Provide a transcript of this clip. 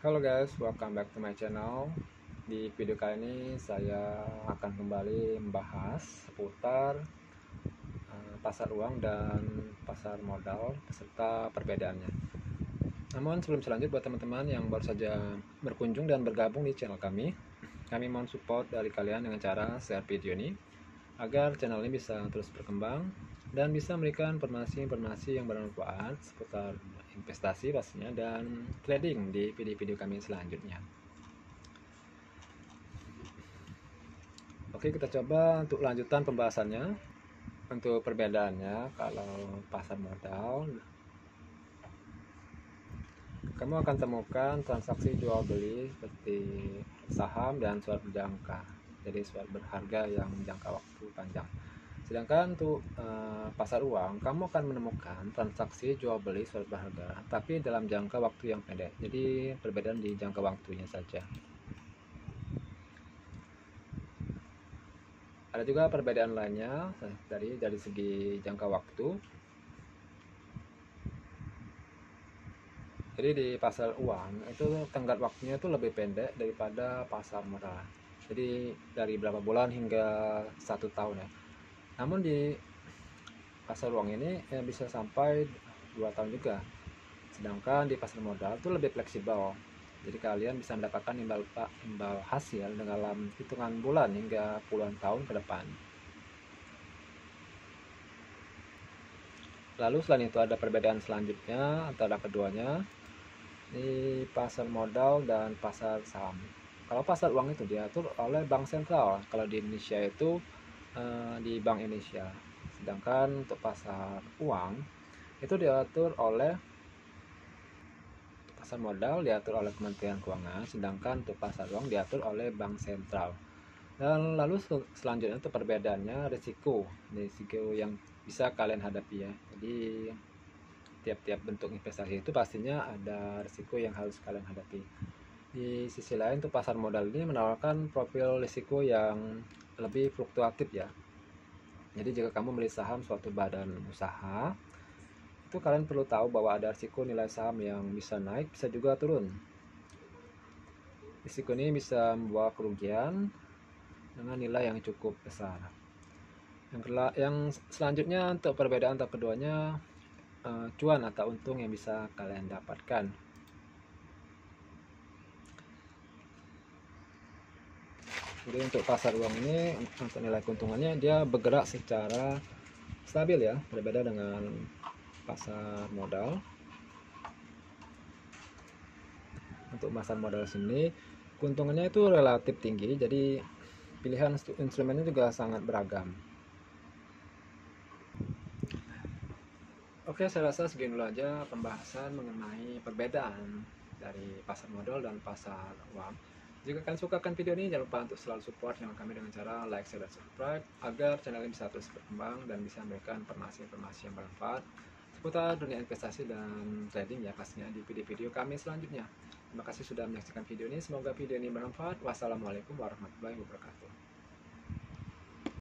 Halo guys, welcome back to my channel. Di video kali ini saya akan kembali membahas seputar pasar uang dan pasar modal beserta perbedaannya. Namun sebelum selanjut, buat teman-teman yang baru saja berkunjung dan bergabung di channel kami mohon support dari kalian dengan cara share video ini agar channel ini bisa terus berkembang dan bisa memberikan informasi-informasi yang bermanfaat seputar investasi pastinya dan trading di video-video kami selanjutnya. Oke, kita coba untuk lanjutan pembahasannya. Untuk perbedaannya, kalau pasar modal, kamu akan temukan transaksi jual beli seperti saham dan surat berjangka. Jadi surat berharga yang jangka waktu panjang. Sedangkan untuk pasar uang, kamu akan menemukan transaksi jual beli surat berharga, tapi dalam jangka waktu yang pendek. Jadi perbedaan di jangka waktunya saja. Ada juga perbedaan lainnya dari segi jangka waktu. Jadi di pasar uang itu tenggat waktunya itu lebih pendek daripada pasar modal. Jadi dari berapa bulan hingga 1 tahun ya. Namun di pasar uang ini bisa sampai 2 tahun juga. Sedangkan di pasar modal itu lebih fleksibel. Jadi kalian bisa mendapatkan imbal hasil dalam hitungan bulan hingga puluhan tahun ke depan. Lalu selain itu ada perbedaan selanjutnya antara keduanya di pasar modal dan pasar saham. Kalau pasar uang itu diatur oleh bank sentral. Kalau di Indonesia itu di Bank Indonesia. Sedangkan untuk pasar uang itu diatur oleh pasar modal diatur oleh Kementerian Keuangan, sedangkan untuk pasar uang diatur oleh bank sentral. Dan lalu selanjutnya itu perbedaannya risiko yang bisa kalian hadapi ya. Jadi tiap-tiap bentuk investasi itu pastinya ada risiko yang harus kalian hadapi. Di sisi lain untuk pasar modal ini menawarkan profil risiko yang lebih fluktuatif ya. Jadi jika kamu beli saham suatu badan usaha, itu kalian perlu tahu bahwa ada risiko nilai saham yang bisa naik, bisa juga turun. Risiko ini bisa membawa kerugian dengan nilai yang cukup besar. Yang selanjutnya untuk perbedaan antara keduanya, cuan atau untung yang bisa kalian dapatkan. Jadi untuk pasar uang ini untuk nilai keuntungannya dia bergerak secara stabil ya, berbeda dengan pasar modal. Untuk pasar modal sini keuntungannya itu relatif tinggi, jadi pilihan instrumennya juga sangat beragam. Oke, saya rasa segini dulu aja pembahasan mengenai perbedaan dari pasar modal dan pasar uang. Jika kalian suka video ini, jangan lupa untuk selalu support channel kami dengan cara like, share, dan subscribe agar channel ini bisa terus berkembang dan bisa memberikan informasi-informasi yang bermanfaat seputar dunia investasi dan trading ya pastinya di video-video kami selanjutnya. Terima kasih sudah menyaksikan video ini. Semoga video ini bermanfaat. Wassalamualaikum warahmatullahi wabarakatuh.